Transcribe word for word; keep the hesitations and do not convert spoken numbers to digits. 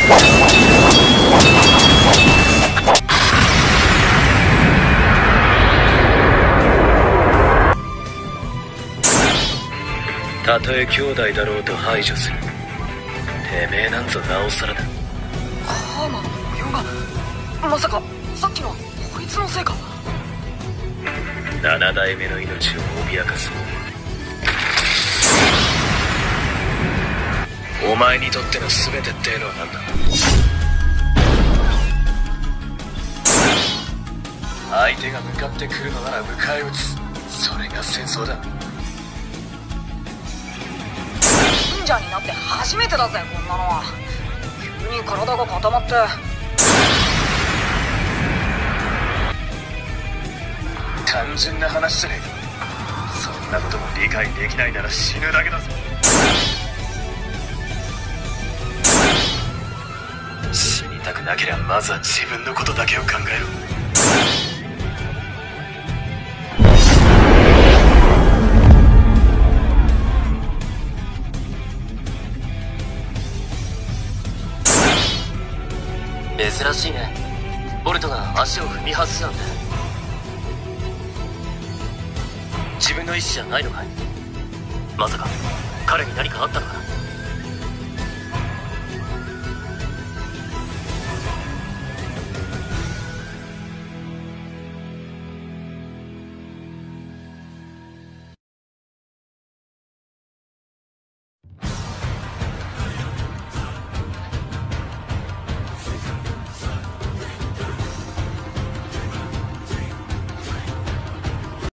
たとえ兄弟だろうと排除する。てめえなんぞなおさらだ。 ハーマンの模様が、まさかさっきのはこいつのせいか。 七代目の命を脅かす。お前にとっての全てってのは何だ。相手が向かってくるのなら迎え撃つ。それが戦争だ。 忍者になって初めてだぜこんなのは。急に体が固まって。 単純な話じゃねえか。そんなことも理解できないなら死ぬだけだぞ。死にたくなければまずは自分のことだけを考えろ。 珍しいね、ボルトが足を踏み外すなんて。自分の意思じゃないのかい。まさか彼に何かあったのかな。